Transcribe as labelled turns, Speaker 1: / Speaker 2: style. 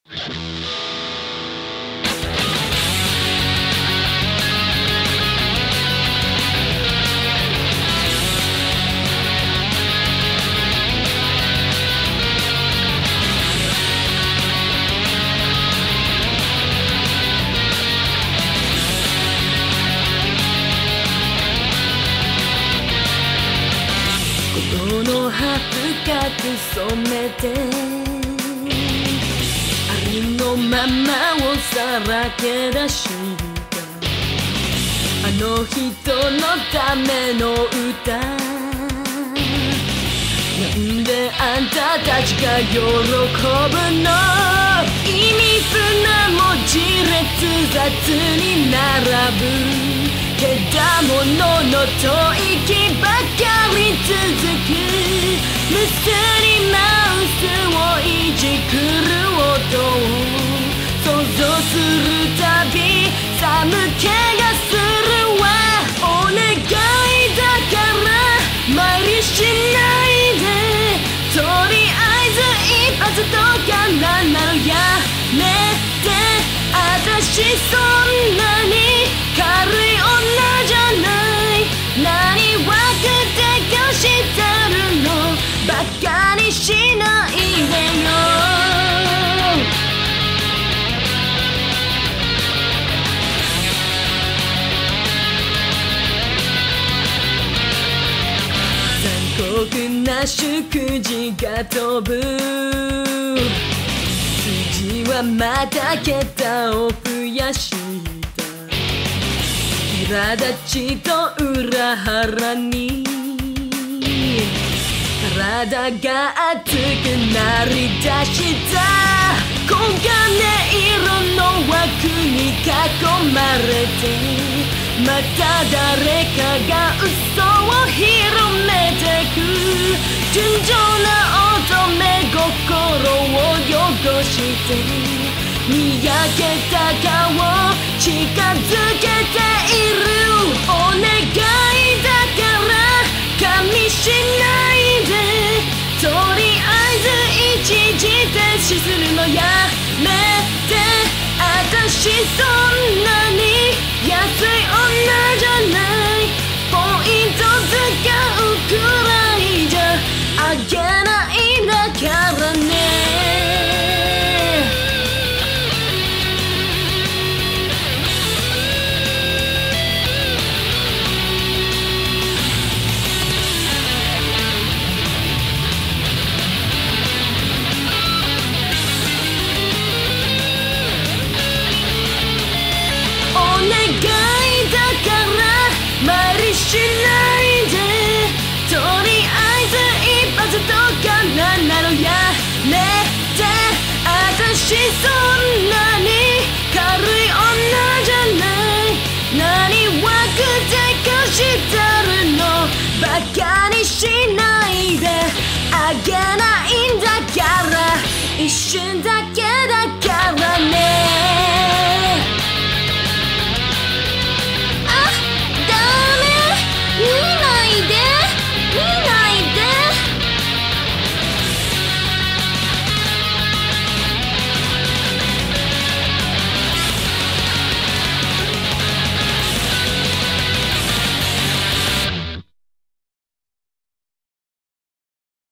Speaker 1: この葉深く染めてありのままをさらけ出したあの人のための歌なんであんたたちが喜ぶの意味不な文字列雑に並ぶけだものの吐息ばかり続く無数にマウスをいじくる音を想像するたび寒気がするわお願いだから参りしないでとりあえず一発とかなんなるやめて私そんなに軽い女じゃない何分かってかしてるのバカにしないでよ残酷な祝辞が飛ぶ数字はまた桁を増やした苛立ちと裏腹に体が熱くなりだした黄金色の枠に囲まれてまた誰かが嘘を広めてく純情な乙女心を汚してにやけた顔近づけているお願いだから噛みしないでとりあえず一時停止するのやめて私そんなに安い女じゃないポイント使うくらいじゃあげないんだからねしないでとりあえず一発とかなんなのやめて私